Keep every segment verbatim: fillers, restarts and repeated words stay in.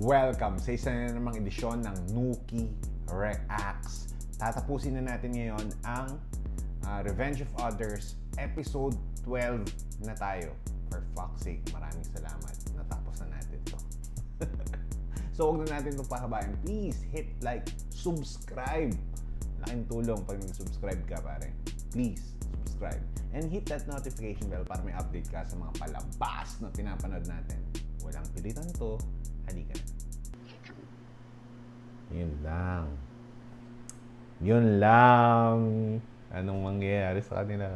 Welcome sa isa na namang edisyon ng Nuki Reacts. Tatapusin na natin ngayon ang uh, Revenge of Others episode twelve na tayo. For fuck's sake, maraming salamat. Natapos na natin to. So huwag na natin itong pahabayan. Please hit like, subscribe. Laking tulong pag nag-subscribe ka, pare. Please subscribe. And hit that notification bell para may update ka sa mga palabas na pinapanood natin. Walang pilitan to. Halika na. Yun lang. Yun lang. Anong mangyayari sa kanila?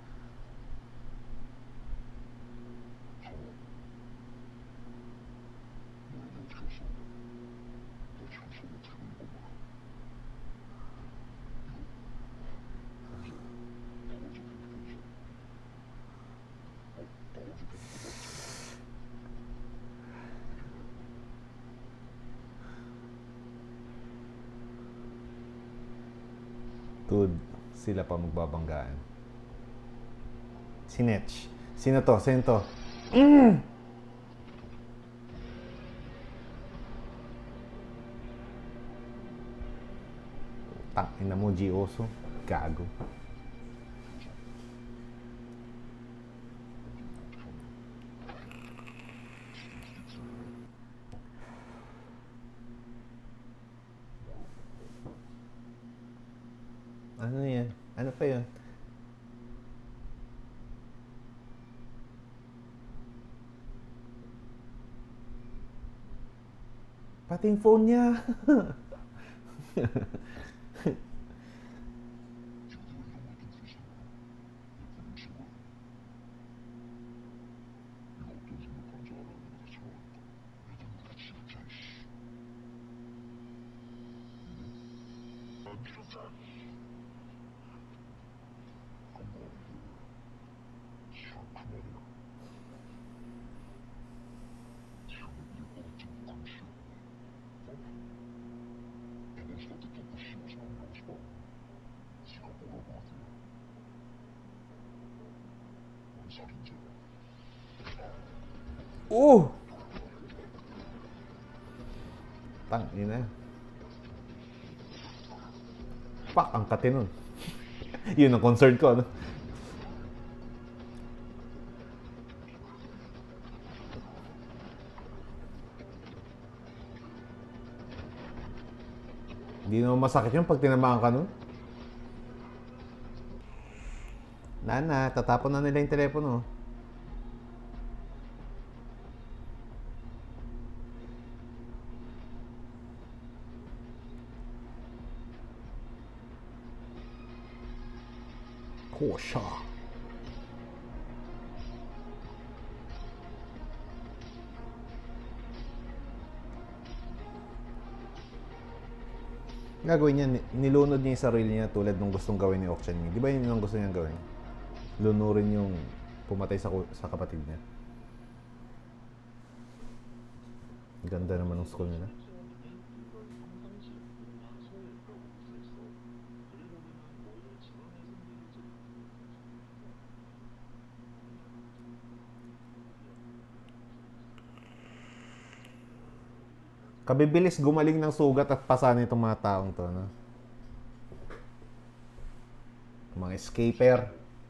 Dude, sila pa magbabanggaan. Si Netch. Sino to? Sino to? Mm! Tangina mo, G Oso. Gago. Ano yan? Ano pa yun? Pati yung phone niya. Oh! Tangina. Pak, ang kati nun. Yun ang concern ko, ano? Hindi naman masakit yun pag tinamaan ka nun. Nana, tatapon na nila yung telepono. Kosha. Gagawin niya, nilunod niya yung sarili niya tulad ng gustong gawin ni Okchan Mi. Di ba yun yung gusto niyang gawin? Lunurin yung pumatay sa, sa kapatid niya. Ganda naman ng school nila. Kabibilis gumaling ng sugat at pasa nitong mga taong to, no? Mga escaper.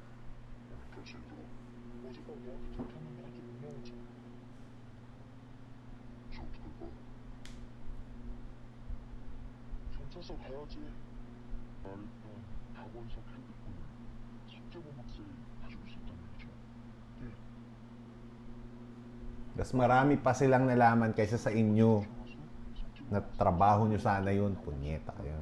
Mas marami pa silang nalaman kaysa sa inyo. Na trabaho nyo sana yun. Punyeta kayo.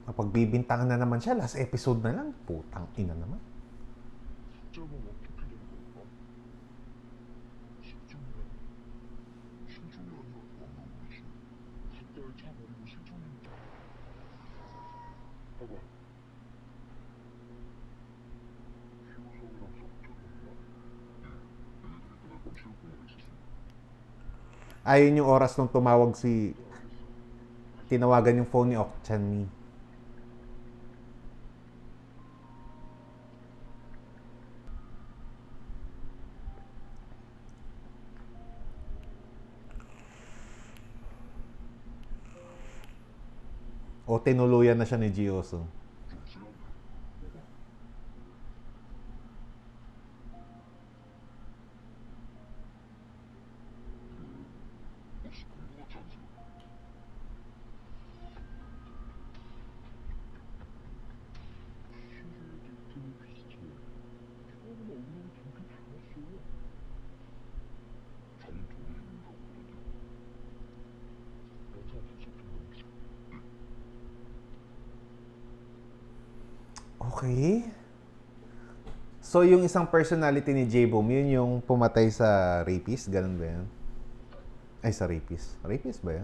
Mapagbibintangan na naman siya. Last episode na lang. Putang ina naman. 숫자가 어떻게 된 걸까? 실종이라니. 실종이 아니라 너무 어르신. 숫자에 차 버리고 실종인데. 봐봐. 기호성이랑 섞여있나? 내가 실종을 했었어. Ayun yung oras nung tumawag si... Tinawagan yung phone ni Okchan-mi. O tinuluyan na siya ni Ji-Yoosung. Okay. So, yung isang personality ni J-Boom, yun yung pumatay sa rapist? Ganun ba yan? Ay, sa rapist. Rapist ba yan?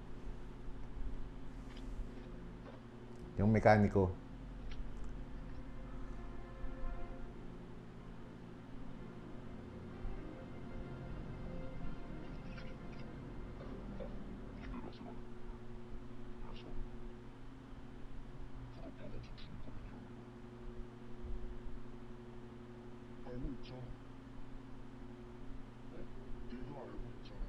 Yung mekaniko. 알고 있잖아. 내가 알고 있잖아.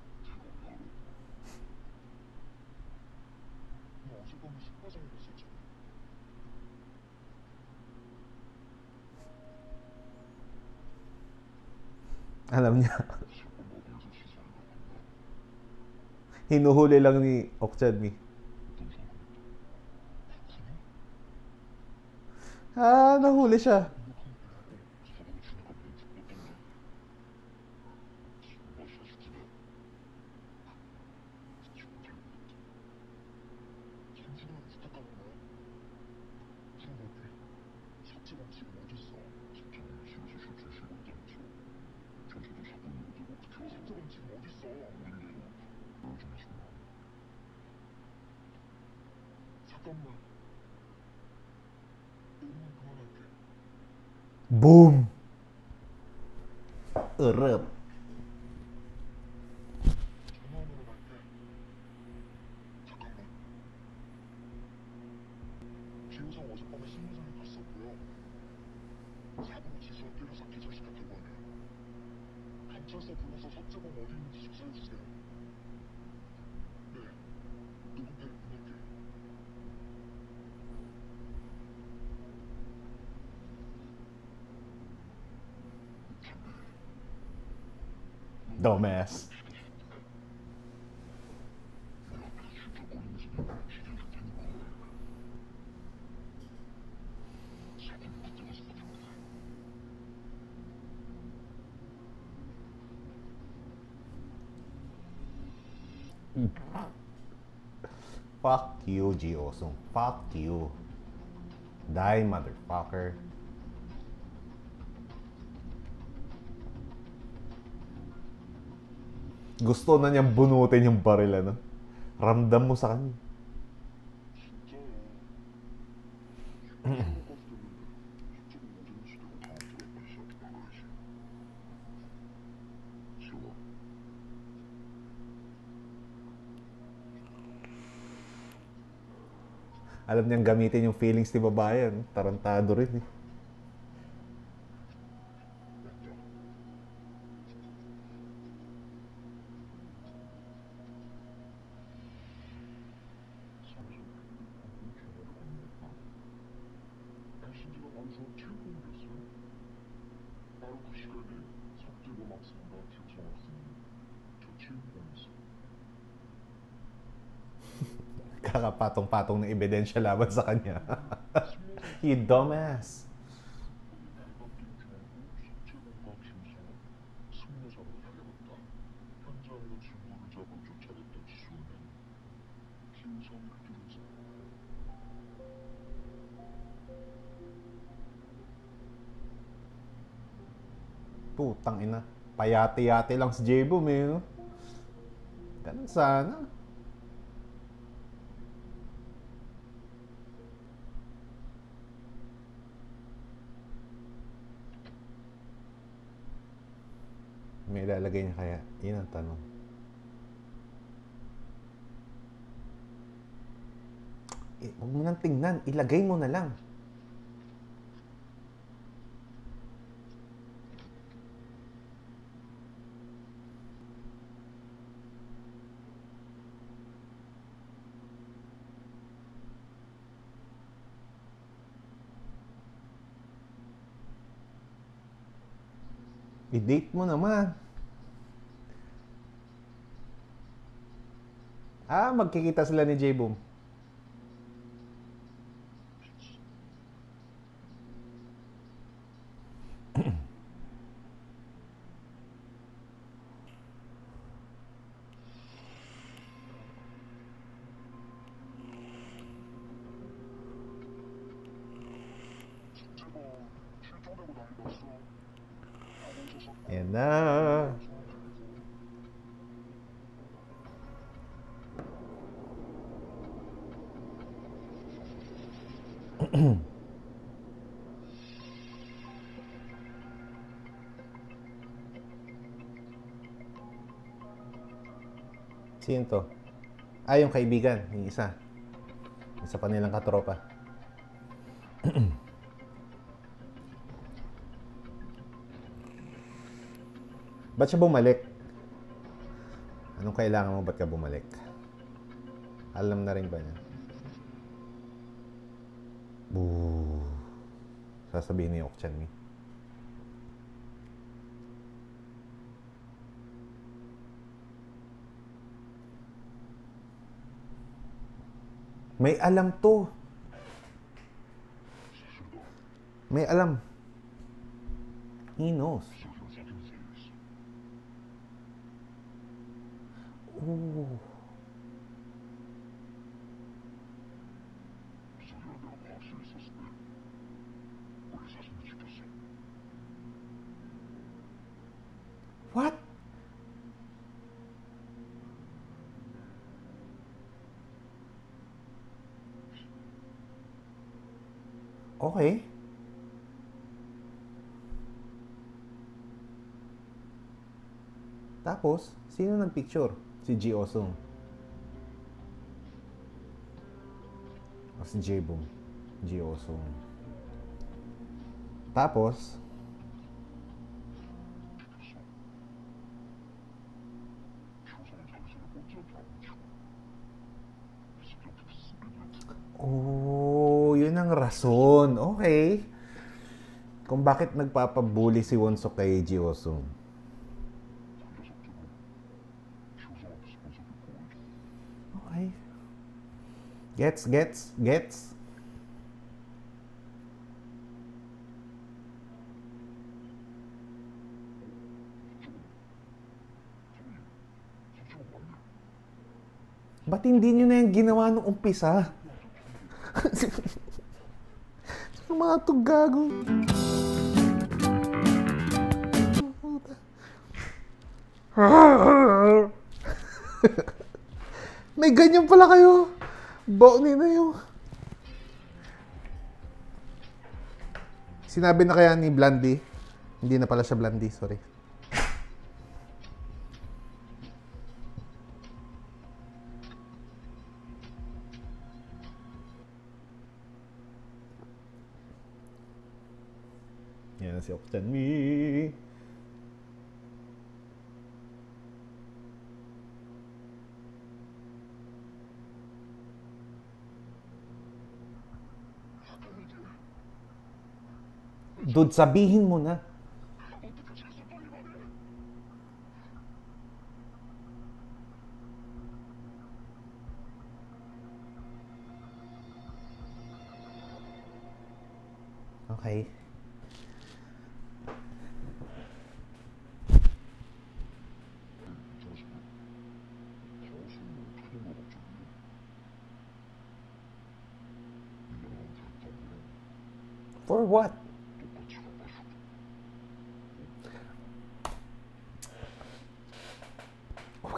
너 어젯밤에 숙박장에 갔었잖아. Alam niya. Hinuhuli lang ni Okchan-mi. Ah, nahuli siya. 잠깐만. 이러면 그만할게. Boom! Erep. 전화하러 갈게. 잠깐만. 기호성 어젯밤에 신문장에 갔었고요. 사고로 지수가 때려서 기절시켰다고 하네요. 경찰서 불러서 석재범 어디 있는지 조사해주세요. 네. 누군데 보낼게요. Dumbass. Fuck you, Ji-Yoosung. Fuck you. Die, motherfucker. Gusto na niyang bunutin yung baril, ano? Ramdam mo sa kanya. Alam niyang gamitin yung feelings ni babae, ano? Tarantado rin eh. Kakapatong-patong ng ebidensya laban sa kanya. You dumbass. Putang ina. Payati-yati lang si J-Boom eh. No? Ganun sana. May ilalagay niya kaya? Yun ang tanong. Eh, huwag mo nang tingnan. Ilagay mo na lang. I-date mo naman. Ah, magkikita sila ni J-Boom. 제발 실종되고 난리 났어. Yan na. Sino to? Ah, yung kaibigan. Yung isa. Isa pa nilang katropa. Ba't siya bumalik? Anong kailangan mo? Ba't ka bumalik? Alam na rin ba niya? Boo. Sasabihin ni Okchan Mi. May alam to. May alam. He knows. Oh. What? Okay. Tapos, sino nagpicture? Si Ji Osung. O si J-Boom. Ji Osung. Tapos, oh, yun ang rason. Okay. Kung bakit nagpapabully si Wonsok kay Ji Osung. Okay. Gets, gets, gets. Ba't hindi nyo na yung ginawa nung umpisa? Sa mga to gago. May ganyan pala kayo. Bawni na yung... Sinabi na kaya ni Blandy? Hindi na pala siya Blandy, sorry. Yan si Okchan Mi. Dude, sabihin mo na. Okay. For what?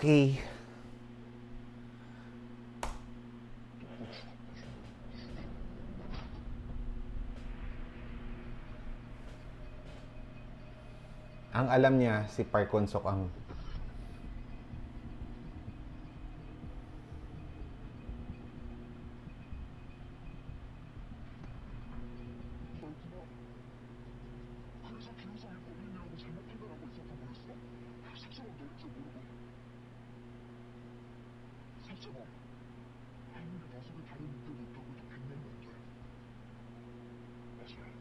Okay. Ang alam niya, si Park Won-sok ang 그래서 김우성이 범인이라고 잘못 판단하고 있었던 거였어? 석재범 너일 줄 모르고. 석재범, 아무리 너 속에 다른 목적이 있다고 해도 빛나면 안 돼. 맞아.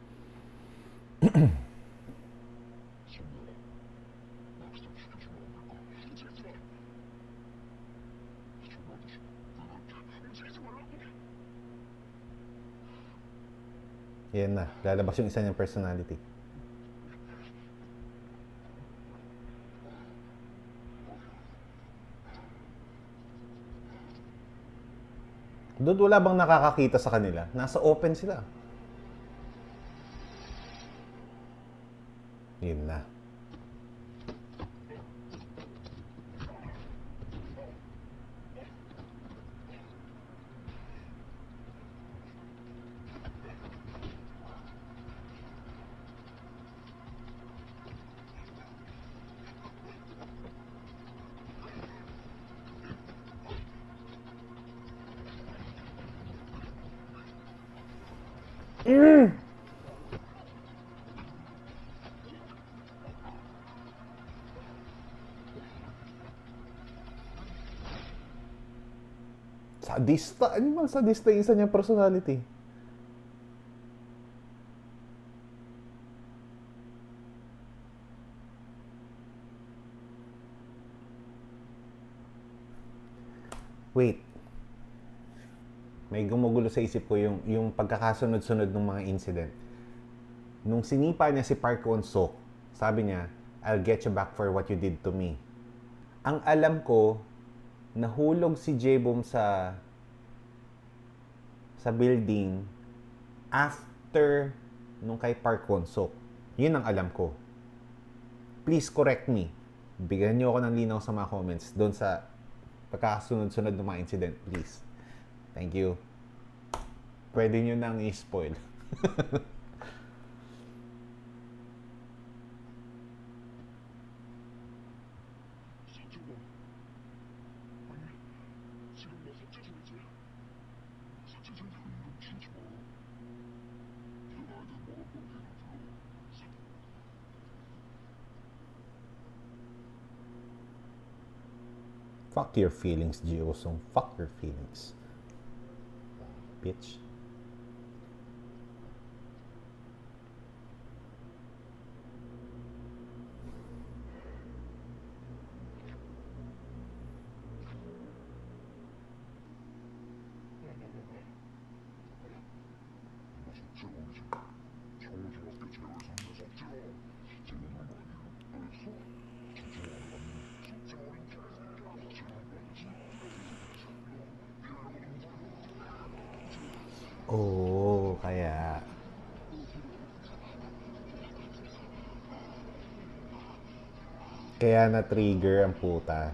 성우야, 나 그냥 죽여주면 안 될까? 움직이지 마! 정말도 싫어. 내가 움직이지 말라고! yan na, lalabas yung isa niyang personality. Doon wala bang nakakakita sa kanila? Nasa open sila. Yun na. Mm. Sadista. Ano bang sadista yung isa niyang personality? Wait. May gumugulo sa isip ko yung, yung pagkakasunod-sunod ng mga incident. Nung sinipa niya si Park Won-sok, sabi niya, I'll get you back for what you did to me. Ang alam ko, nahulog si Jae-bum sa sa building after nung kay Park Won-sok. Yun ang alam ko. Please correct me. Bigyan niyo ako ng linaw sa mga comments doon sa pagkakasunod-sunod ng mga incident, please. Thank you. Pwede nyo nang i-spoil. 석재범, 아니, 지금 너 석재준이지? 석재준이라고 이름 지우지 마. 네가 아이들 뭐라고 내 이름 불러. Fuck your feelings, Ji-Woo-sung. Fuck your feelings. Bitch. 석재범이지. 정우중학교 제일 선배 석재범. 재밌는 거 아니야? 그래서 석재범이 아니면 석재범인 개새끼야. Oh, kaya. Kaya na-trigger ang puta.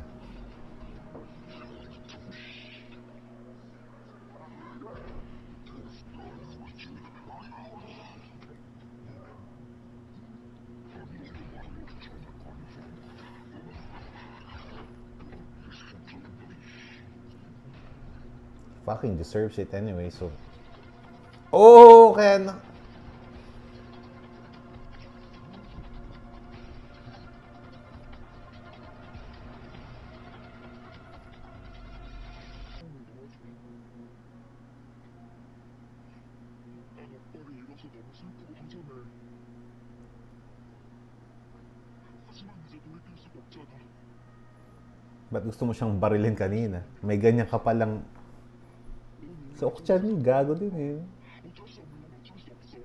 Fucking deserves it anyway, so... Oh, kaya na... 난 오빠를 잃어서 너무 슬프고 허전해. 하지만 이제 돌이킬 수가 없잖아. Ba't gusto mo siyang barilin kanina? May ganyan ka palang... So, Okchan, gago din eh. 어쩔 수 없는 건 어쩔 수 없어.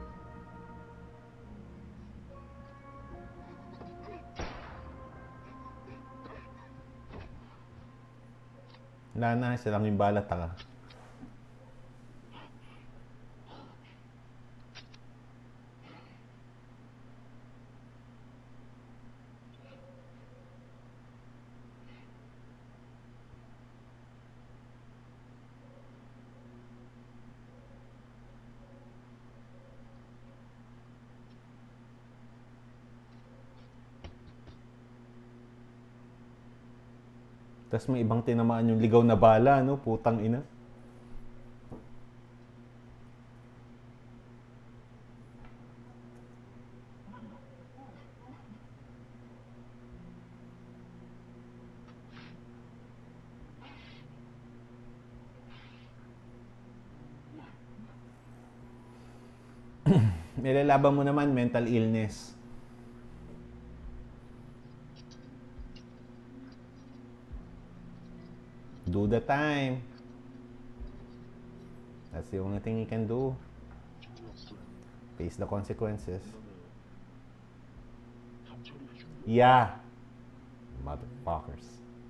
Wala na, siya lang yung balat ka. Tapos may ibang tinamaan yung ligaw na bala, no? Putang ina. Nilalaban mo naman mental illness. Do the time. That's the only thing you can do. Face the consequences. Yeah. Motherfuckers.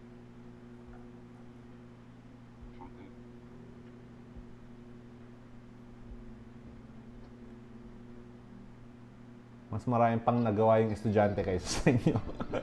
Mas maraming pang nagawa yung estudyante kaysa sa inyo.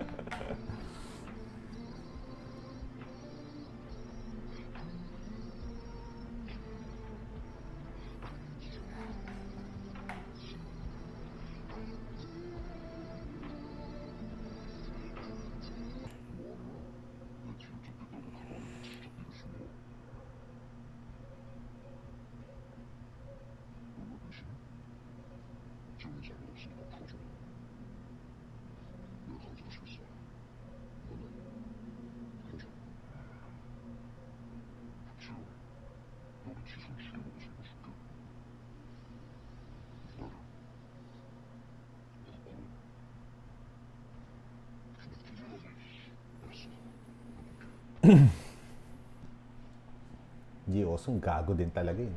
G. Osong gago din talaga yun.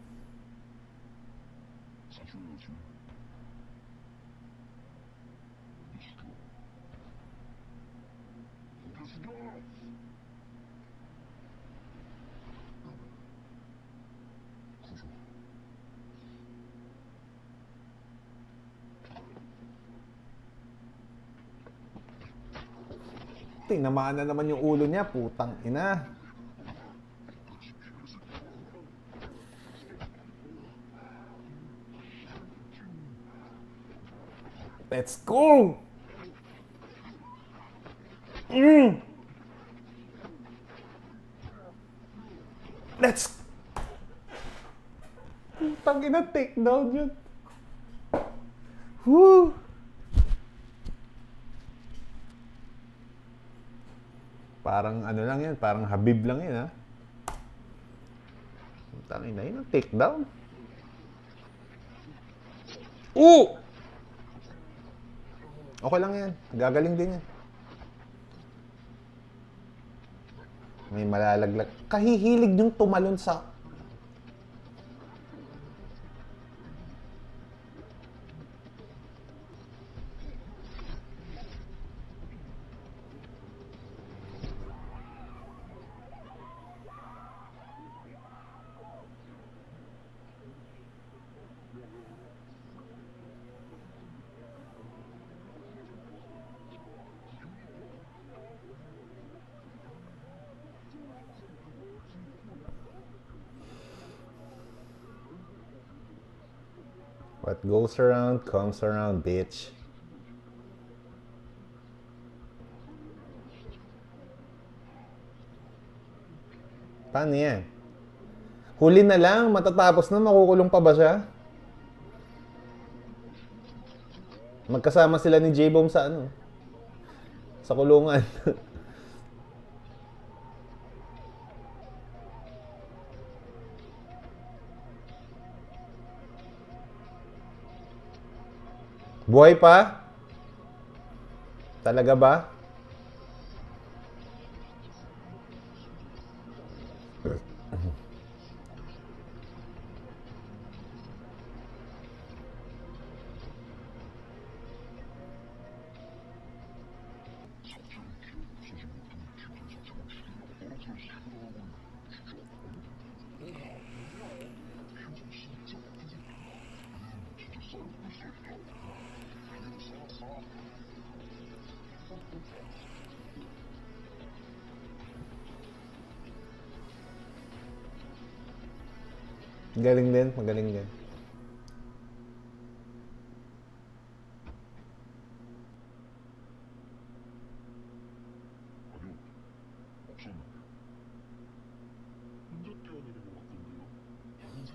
Tinamaan na naman yung ulo niya, putang ina. Let's go! Mm. Let's... Putang ina, take down yun. Woo! Parang ano lang yan, parang Habib lang yan, ha? Putang ina yun, take down. Oo! Okay lang yan. Gagaling din yan. May malalaglag. Kahihilig yung tumalon sa... What goes around, comes around, bitch. Paano yan? Huli na lang, matatapos na, makukulong pa ba siya? Magkasama sila ni J-Bomb sa ano? Sa kulungan. Buhay pa? Talaga ba? Galing din, magaling din. 없었나?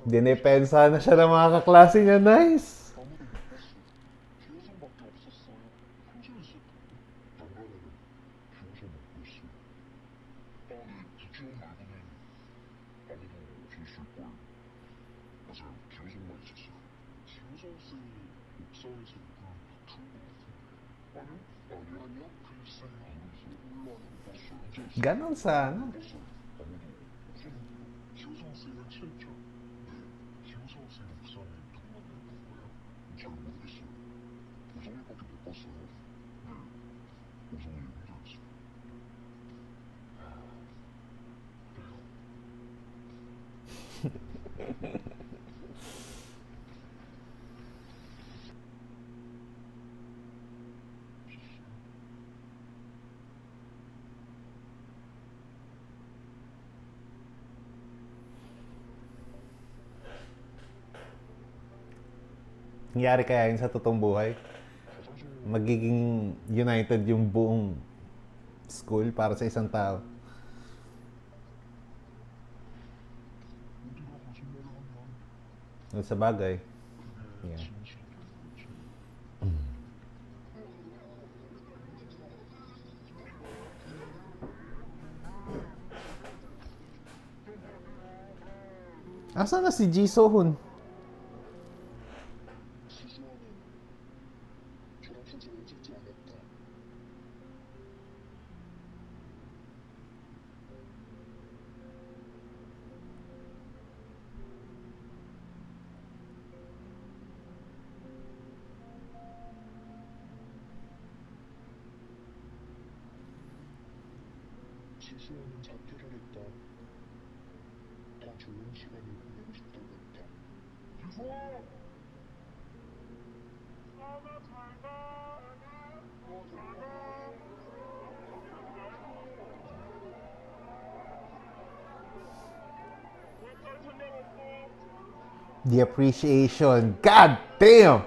Dinepensa na siya ng mga kaklase niya. Nice! 아무도 못 봤어. 기호성밖에 없었어요. 혼자 있었다고. 장난하네. 기호성 못 봤어. 아니, 구치원 말고는 아무도 없었을걸. 맞아요. 기호성만 있었어요. 기호성 쌤이 옥상에서 누굴 다툰 것 같은데. 아니요? 아니요? 아니요? 글쎄요. 모르겠어요. 몰라요. 못 봤어요. 혼자 있었어요. Ganon sana. 못 봤어요. 아무도 없었는데. 기호성 쌤은 진짜. 네. 기호성 쌤 옥상에 누가 있는 거예요? 잘 모르겠어요. 오성이밖에 못 봤어요. 네. 오성이 혼자였어요. 아, 그래요? Nangyari kaya yun sa totoong buhay? 사실 Magiging united yung buong school para sa isang tao. 우리가 거짓말을 하면 Sa bagay. 그게 Yeah. 진실이겠지. Asa na si Ji Sohun? 수수하는 저랑 사진을 찍지 않았다. 수수하는 자퇴를 했다. 더 좋은 시간을 보내고 싶다고 했다. 수수아! The appreciation. God damn!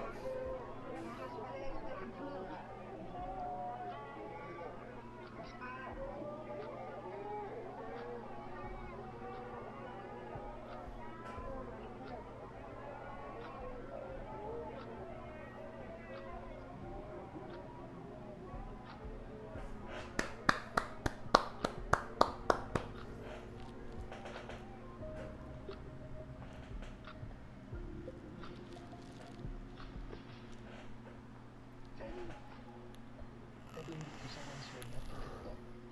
하긴 이상한 사람 같았다.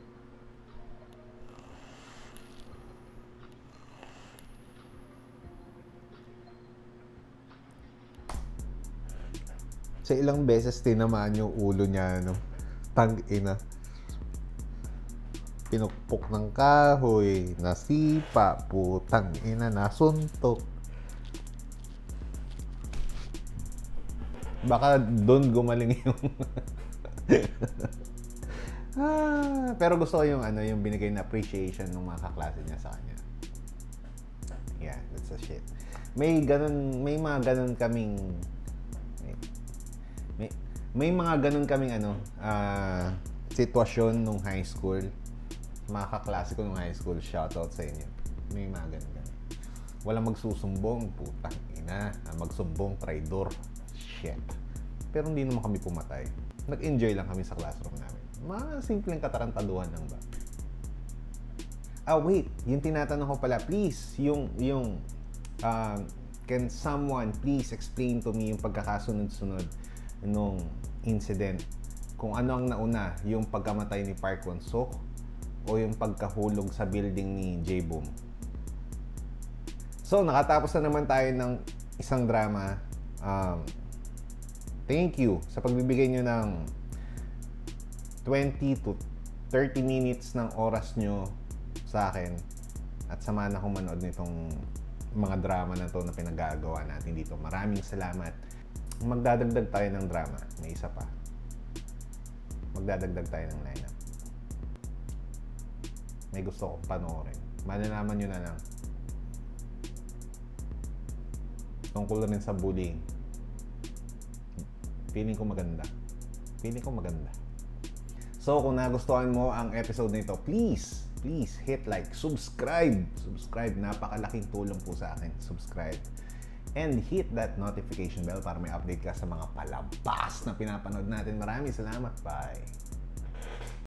Sa ilang beses tinamaan yung ulo niya, no? Tang-ina. Pinukpok ng kahoy, nasipa, putang ina, nasuntok. Baka doon gumaling yung... ah, pero gusto ko yung, ano, yung binigay na appreciation ng mga kaklase niya sa kanya. Yeah, that's a shit. May ganun, may mga ganun kaming... May, may, may mga ganun kaming, ano, ah, sitwasyon nung high school. Mga kaklase ko nung high school, shoutout sa inyo. May mga ganun ganun. Walang magsusumbong, putang ina. Magsumbong, traidor. Shit. Pero hindi naman kami pumatay. Nag-enjoy lang kami sa classroom namin. Mga simpleng katarantaduhan lang ba? Ah, wait. Yung tinatanong ko pala, please, yung, yung, uh, can someone please explain to me yung pagkakasunod-sunod nung incident? Kung ano ang nauna, yung pagkamatay ni Park Won-suk o yung pagkahulog sa building ni J-Boom? So, nakatapos na naman tayo ng isang drama. Um, thank you sa pagbibigay nyo ng twenty to thirty minutes ng oras nyo sa akin at samahan akong manood nitong mga drama na to na pinagagawa natin dito. Maraming salamat. Magdadagdag tayo ng drama. May isa pa. Magdadagdag tayo ng lineup. May gusto kong panoorin. Malalaman nyo na lang. Tungkol rin sa bullying. Feeling ko maganda. Feeling ko maganda. So, kung nagustuhan mo ang episode nito, please please hit like, subscribe. Subscribe, napakalaking tulong po sa akin. Subscribe. And hit that notification bell para may update ka sa mga palabas na pinapanood natin. Maraming salamat. Bye.